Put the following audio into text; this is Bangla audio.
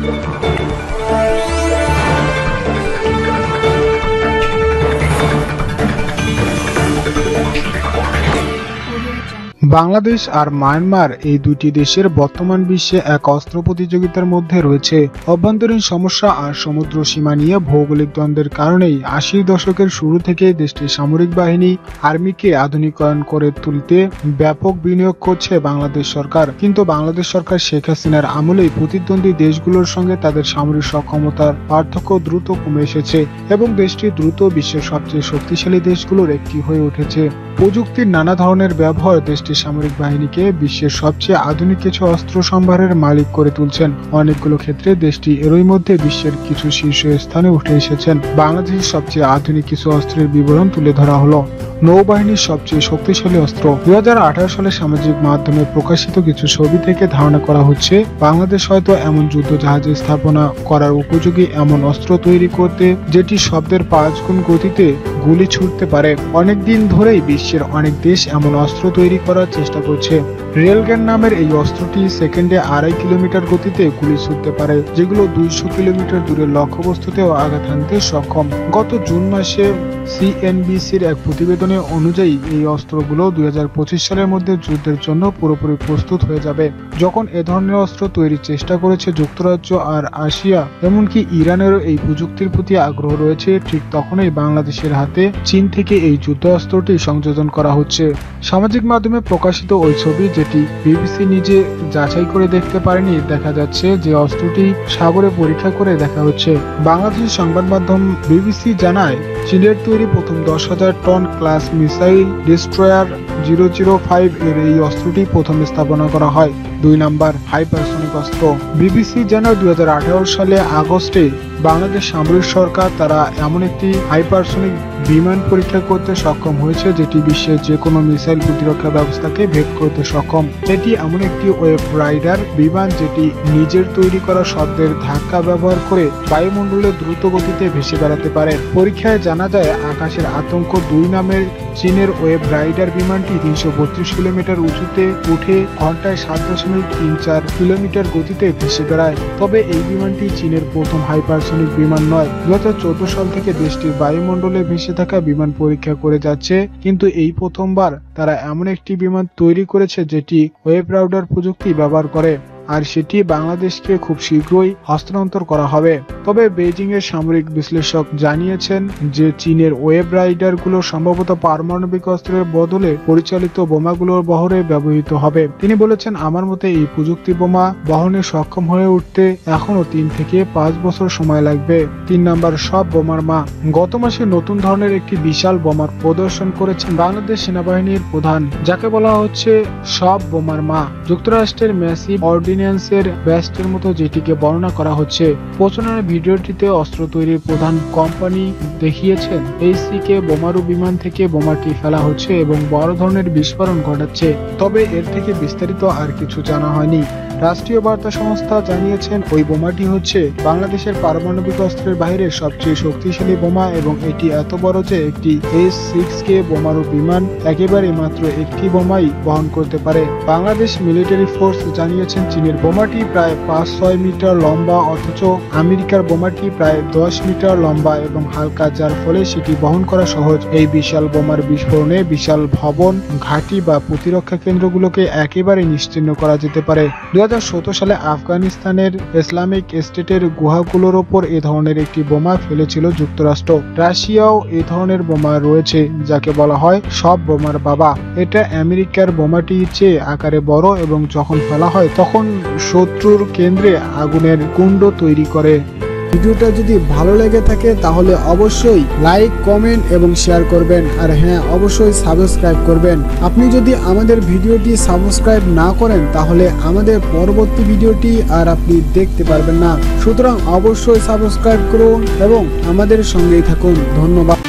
বাংলাদেশ আর মায়ানমার এই দুটি দেশের বর্তমান বিশ্বে এক অস্ত্র প্রতিযোগিতার মধ্যে রয়েছে। অভ্যন্তরীণ সমস্যা আর সমুদ্র সীমা নিয়ে ভৌগোলিক দ্বন্দ্বের কারণেই ৮০ দশকের শুরু থেকে দেশটির সামরিক বাহিনী আর্মিকে আধুনিকায়ন করে তুলতে ব্যাপক বিনিয়োগ করছে বাংলাদেশ সরকার। কিন্তু বাংলাদেশ সরকার শেখ হাসিনার আমলেই প্রতিদ্বন্দ্বী দেশগুলোর সঙ্গে তাদের সামরিক সক্ষমতার পার্থক্য দ্রুত কমে এসেছে এবং দেশটি দ্রুত বিশ্বের সবচেয়ে শক্তিশালী দেশগুলোর একটি হয়ে উঠেছে। প্রযুক্তির নানা ধরনের ব্যবহার দেশটির সামরিক বাহিনীকে বিশ্বের সবচেয়ে আধুনিক কিছু অস্ত্র সম্ভারের মালিক করে তুলছেন। অনেকগুলো ক্ষেত্রে দেশটি এরই মধ্যে বিশ্বের কিছু শীর্ষ স্থানে উঠে এসেছেন। বাংলাদেশের সবচেয়ে আধুনিক কিছু অস্ত্রের বিবরণ তুলে ধরা হলো। নৌবাহিনীর সবচেয়ে শক্তিশালী অস্ত্র। 2018 সালে সামাজিক মাধ্যমে প্রকাশিত কিছু ছবি থেকে ধারণা করা হচ্ছে বাংলাদেশ হয়তো এমন যুদ্ধ জাহাজ স্থাপনা করার উপযোগী এমন অস্ত্র তৈরি করতে যেটি শব্দের 5 গুণ গতিতে গুলি ছুটতে পারে। অনেকদিন ধরেই বিশ্বের অনেক দেশ এমন অস্ত্র তৈরি করার চেষ্টা করছে। রেলগান নামের এই অস্ত্রটি সেকেন্ডে 2.5 কিলোমিটার গতিতে গুলি ছুটতে পারে, যেগুলো 200 কিলোমিটার দূরের লক্ষ্যবস্তুতেও আঘাত হানতে সক্ষম। গত জুন মাসে সিএনবিসির এক প্রতিবেদনে অনুযায়ী এই অস্ত্রগুলো 2025 সালের মধ্যে যুদ্ধের জন্য পুরোপুরি প্রস্তুত হয়ে যাবে। যখন এ ধরনের অস্ত্র তৈরির চেষ্টা করেছে যুক্তরাজ্য আর রাশিয়া, এমনকি ইরানেরও এই প্রযুক্তির প্রতি আগ্রহ রয়েছে, ঠিক তখনই বাংলাদেশের হাতে চীন থেকে এই যুদ্ধ অস্ত্রটি সংযোজন করা হচ্ছে। সামাজিক মাধ্যমে প্রকাশিত ওই ছবি, যেটি বিবিসি নিজে যাচাই করে দেখতে পারেনি, দেখা যাচ্ছে যে অস্ত্রটি সাগরে পরীক্ষা করে দেখা হচ্ছে। বাংলাদেশের সংবাদ মাধ্যম বিবিসি জানায়, চীনের তৈরি প্রথম 10,000 টন ক্লাস মিসাইল ডিস্ট্রয়ার 005 এর এই অস্ত্রটি প্রথম স্থাপনা করা হয়। 2 নম্বর হাইপারসনিক অস্ত্র। বিবিসি জানায় 2018 সালে আগস্টে বাংলাদেশ সামরিক সরকার তারা এমন একটি হাইপারসনিক বিমান পরীক্ষা করতে সক্ষম হয়েছে যেটি বিশ্বের যে কোনো মিসাইল প্রতিরক্ষা ব্যবস্থাকে ভেদ করতে সক্ষম। এটি এমন একটি ওয়েব রাইডার বিমান যেটি নিজের তৈরি করা শব্দের ধাক্কা ব্যবহার করে বায়ুমণ্ডলে দ্রুত গতিতে ভেসে বেড়াতে পারে। পরীক্ষায় জানা যায় আকাশের আতঙ্ক 2 নামের চীনের ওয়েব রাইডার বিমানটি 332 কিলোমিটার উঁচুতে উঠে ঘন্টায় 7.34 কিলোমিটার গতিতে ভেসে বেড়ায়। তবে এই বিমানটি চীনের প্রথম হাইপারসনিক বিমান নয়। 2014 সাল থেকে দেশটির বায়ুমণ্ডলে ভেসে থাকা বিমান পরীক্ষা করে যাচ্ছে, কিন্তু এই প্রথমবার তারা এমন একটি বিমান তৈরি করেছে যেটি ওয়েব রাইডার প্রযুক্তি ব্যবহার করে, আর সেটি বাংলাদেশকে খুব শীঘ্রই হস্তান্তর করা হবে। তবে বেইজিং এর সামরিক বিশ্লেষক জানিয়েছেন যে চীনের ওয়েব রাইডার গুলো সম্ভবত পারমাণবিক অস্ত্রের বদলে পরিচালিত বোমাগুলোর বহরে ব্যবহৃত হবে। তিনি বলেছেন, আমার মতে এই প্রযুক্তি বোমা বহনে সক্ষম হয়ে উঠতে এখনো 3 থেকে 5 বছর সময় লাগবে। 3 নম্বর সব বোমার মা। গত মাসে নতুন ধরনের একটি বিশাল বোমার প্রদর্শন করেছেন বাংলাদেশ সেনাবাহিনীর প্রধান, যাকে বলা হচ্ছে সব বোমার মা। যুক্তরাষ্ট্রের ম্যাসিভ অর্ডিন্যান্সের ব্যাস্টের মতো যেটিকে বর্ণনা করা হচ্ছে। প্রচারণা ভিডিওটিতে অস্ত্র তৈরির প্রধান কোম্পানি দেখিয়েছেন এইচসিকে বোমারু বিমান থেকে বোমাটি ফেলা হচ্ছে এবং বড় ধরনের বিস্ফোরণ ঘটাচ্ছে। তবে এর থেকে বিস্তারিত আর কিছু জানা হয়নি। রাষ্ট্রীয় বার্তা সংস্থা জানিয়েছেন ওই বোমাটি হচ্ছে বাংলাদেশের পারমাণবিক অস্ত্রের বাইরে সবচেয়ে শক্তিশালী বোমা এবং এটি এত বড় যে একটি S-6K বোমারু বিমান একেবারে মাত্র একটি বোমাই বহন করতে পারে। বাংলাদেশ মিলিটারি ফোর্স জানিয়েছেন চীনের বোমাটি প্রায় 5-6 মিটার লম্বা, অথচ আমেরিকার বোমাটি প্রায় 10 মিটার লম্বা এবং হালকা, যার ফলে সেটি বহন করা সহজ। এই বিশাল বোমার বিস্ফোরণে বিশাল ভবন, ঘাঁটি বা প্রতিরক্ষা কেন্দ্রগুলোকে একেবারে নিশ্চিহ্ন করা যেতে পারে। 2017 সালে আফগানিস্তানের ইসলামিক স্টেটের গুহাগুলোর ওপর এ ধরনের একটি বোমা ফেলেছিল যুক্তরাষ্ট্র। রাশিয়াও এ ধরনের বোমা রয়েছে, যাকে বলা হয় সব বোমার বাবা। এটা আমেরিকার বোমাটির চেয়ে আকারে বড় এবং যখন ফেলা হয় তখন শত্রুর কেন্দ্রে আগুনের কুণ্ড তৈরি করে। ভিডিওটা যদি ভালো লেগে থাকে তাহলে অবশ্যই লাইক, কমেন্ট এবং শেয়ার করবেন, আর হ্যাঁ, অবশ্যই সাবস্ক্রাইব করবেন। আপনি যদি আমাদের ভিডিওটি সাবস্ক্রাইব না করেন তাহলে আমাদের পরবর্তী ভিডিওটি আর আপনি দেখতে পারবেন না। সুতরাং অবশ্যই সাবস্ক্রাইব করুন এবং আমাদের সঙ্গেই থাকুন। ধন্যবাদ।